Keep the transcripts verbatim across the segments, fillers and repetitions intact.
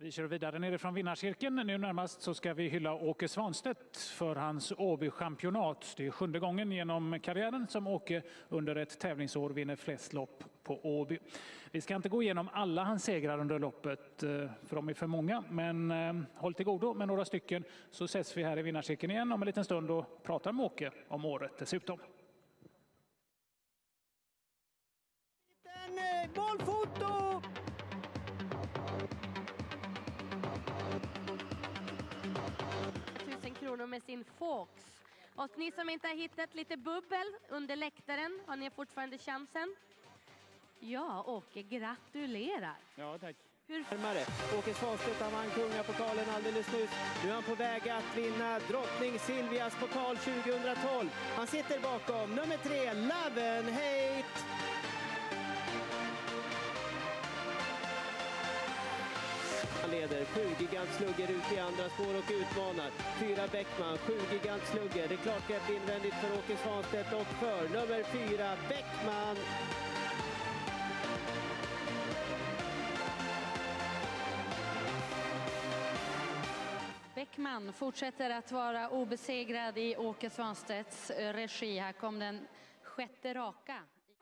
Vi kör vidare nerifrån vinnarcirkeln. Nu närmast så ska vi hylla Åke Svanstedt för hans Åby-championat. Det är sjunde gången genom karriären som Åke under ett tävlingsår vinner flest lopp på Åby. Vi ska inte gå igenom alla hans segrar under loppet, för de är för många. Men eh, håll till godo med några stycken, så ses vi här i vinnarcirkeln igen om en liten stund och pratar med Åke om året dessutom. Målfoto! tusen kronor med sin Fox. Och ni som inte har hittat lite bubbel under läktaren, har ni fortfarande chansen? Ja, Åke, gratulerar. Ja, tack. Hur... Närmare. Åke Svanstedt, han vann kungapokalen alldeles nyss. Nu är han på väg att vinna drottning Silvias pokal tjugohundratolv. Han sitter bakom nummer tre, Love and Hate. Han leder, sju gigant slugger ut i andra spår och utmanar. Fyra Bäckman, sju gigant slugger. Det är klart grepp invändigt för Åke Svanstedt och för nummer fyra Bäckman. Bäckman fortsätter att vara obesegrad i Åke Svanstedts regi. Här kom den sjätte raka.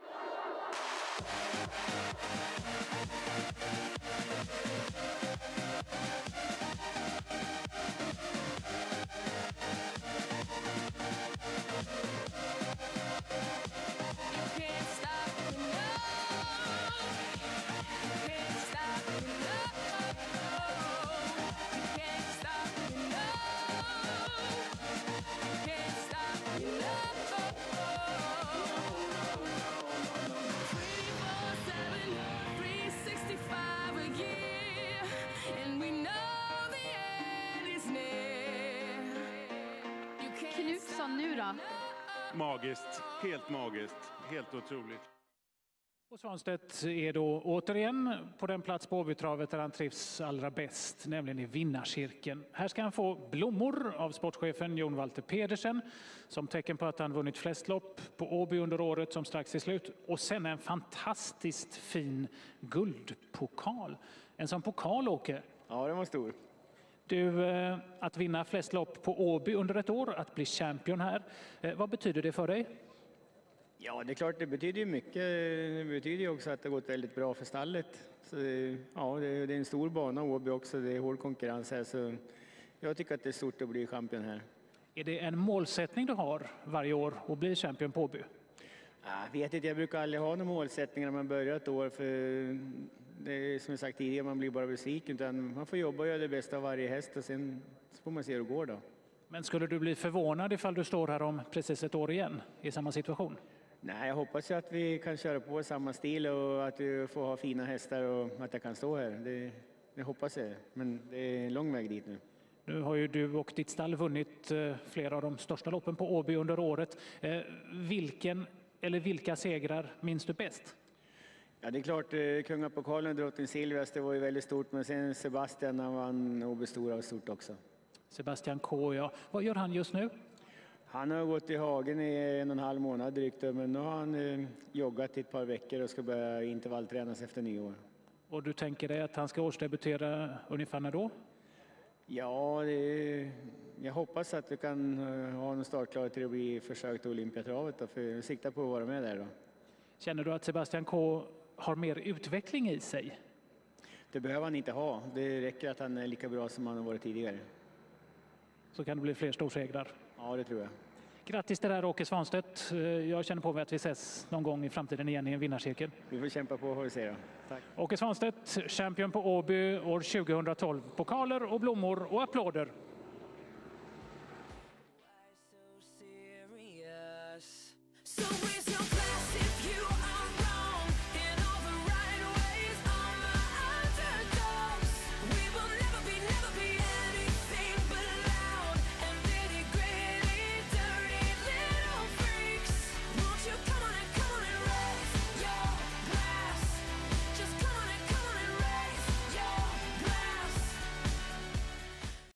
Nu då? Magiskt, helt magiskt, helt otroligt. Och Svanstedt är då återigen på den plats på Åbytravet där han trivs allra bäst, nämligen i vinnarcirkeln. Här ska han få blommor av sportchefen Jon Walter Pedersen som tecken på att han vunnit flest lopp på Åby under året som strax är slut. Och sen en fantastiskt fin guldpokal. En sån pokal, Åke. Ja, den var stor. Du, att vinna flest lopp på Åby under ett år, att bli champion här. Vad betyder det för dig? Ja, det är klart, det betyder ju mycket. Det betyder ju också att det har gått väldigt bra för stallet. Så, ja, det är en stor bana Åby också, det är hård konkurrens här. Så jag tycker att det är stort att bli champion här. Är det en målsättning du har varje år att bli champion på Åby? Jag vet inte, jag brukar aldrig ha några målsättningar när man börjar ett år. För det är som jag sagt tidigare, man blir bara besviken. Utan man får jobba och göra det bästa av varje häst och sen så får man se hur det går då. Men skulle du bli förvånad ifall du står här om precis ett år igen i samma situation? Nej, jag hoppas ju att vi kan köra på samma stil och att vi får ha fina hästar och att jag kan stå här. Det, det hoppas jag, men det är en lång väg dit nu. Nu har ju du och ditt stall vunnit flera av de största loppen på Åby under året. Vilken eller vilka segrar minns du bäst? Ja, det är klart, kungapokalen och drottning Silvias, det var ju väldigt stort, men sen Sebastian, han vann Åby Stora och stort också. Sebastian K, ja. Vad gör han just nu? Han har gått i hagen i en och en halv månad drygt, men nu har han eh, joggat i ett par veckor och ska börja intervalltränas efter nyår. Och du tänker dig att han ska årsdebutera ungefär när då? Ja, det, jag hoppas att vi kan uh, ha en startklar till att bli försökt till Olympiatravet då, för jag siktar på att vara med där då. Känner du att Sebastian K har mer utveckling i sig? Det behöver han inte ha. Det räcker att han är lika bra som han har varit tidigare. Så kan det bli fler storsegrar? Ja, det tror jag. Grattis till det här, Åke Svanstedt. Jag känner på mig att vi ses någon gång i framtiden igen i en vinnarcirkel. Vi får kämpa på, får vi se då. Tack. Åke Svanstedt, champion på Åby år tjugohundratolv. Pokaler och blommor och applåder.